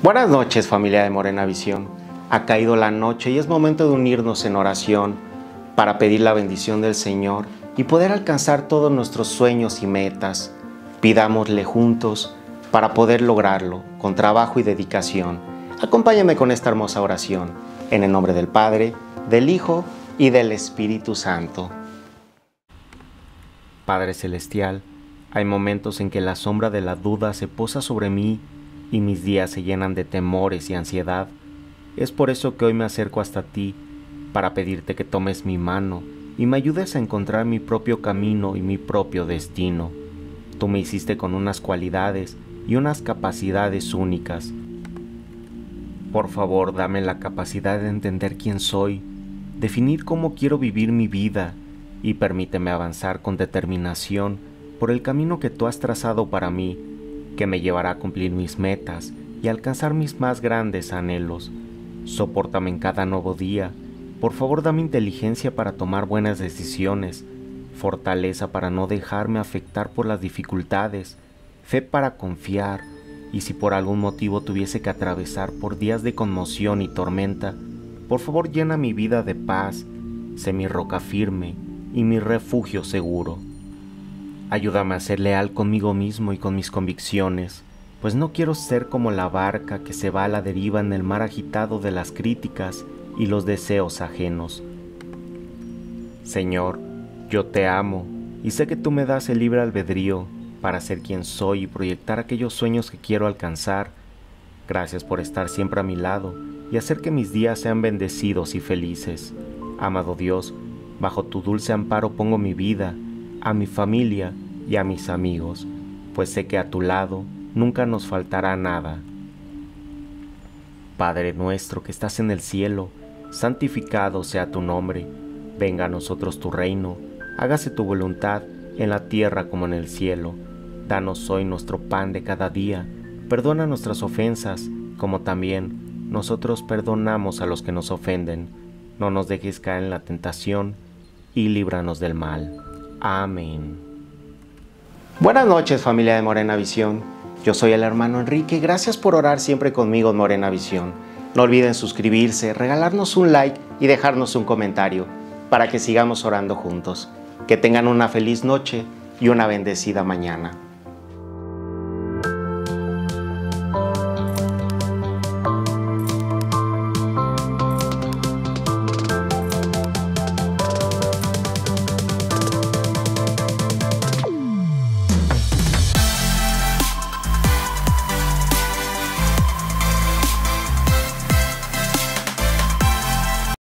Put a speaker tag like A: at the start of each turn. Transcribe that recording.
A: Buenas noches, familia de Morena Visión. Ha caído la noche y es momento de unirnos en oración para pedir la bendición del Señor y poder alcanzar todos nuestros sueños y metas. Pidámosle juntos para poder lograrlo con trabajo y dedicación. Acompáñame con esta hermosa oración, en el nombre del Padre, del Hijo y del Espíritu Santo. Padre Celestial, hay momentos en que la sombra de la duda se posa sobre mí y mis días se llenan de temores y ansiedad. Es por eso que hoy me acerco hasta ti, para pedirte que tomes mi mano y me ayudes a encontrar mi propio camino y mi propio destino. Tú me hiciste con unas cualidades y unas capacidades únicas. Por favor, dame la capacidad de entender quién soy, definir cómo quiero vivir mi vida y permíteme avanzar con determinación por el camino que tú has trazado para mí, que me llevará a cumplir mis metas y alcanzar mis más grandes anhelos. Sopórtame en cada nuevo día. Por favor, dame inteligencia para tomar buenas decisiones, fortaleza para no dejarme afectar por las dificultades, fe para confiar, y si por algún motivo tuviese que atravesar por días de conmoción y tormenta, por favor llena mi vida de paz, sé mi roca firme y mi refugio seguro. Ayúdame a ser leal conmigo mismo y con mis convicciones, pues no quiero ser como la barca que se va a la deriva en el mar agitado de las críticas y los deseos ajenos. Señor, yo te amo y sé que tú me das el libre albedrío para ser quien soy y proyectar aquellos sueños que quiero alcanzar. Gracias por estar siempre a mi lado y hacer que mis días sean bendecidos y felices. Amado Dios, bajo tu dulce amparo pongo mi vida, a mi familia y a mis amigos, pues sé que a tu lado nunca nos faltará nada. Padre nuestro que estás en el cielo, santificado sea tu nombre. Venga a nosotros tu reino, hágase tu voluntad en la tierra como en el cielo. Danos hoy nuestro pan de cada día, perdona nuestras ofensas, como también nosotros perdonamos a los que nos ofenden. No nos dejes caer en la tentación y líbranos del mal. Amén. Buenas noches, familia de Morena Visión. Yo soy el hermano Enrique y gracias por orar siempre conmigo en Morena Visión. No olviden suscribirse, regalarnos un like y dejarnos un comentario para que sigamos orando juntos. Que tengan una feliz noche y una bendecida mañana.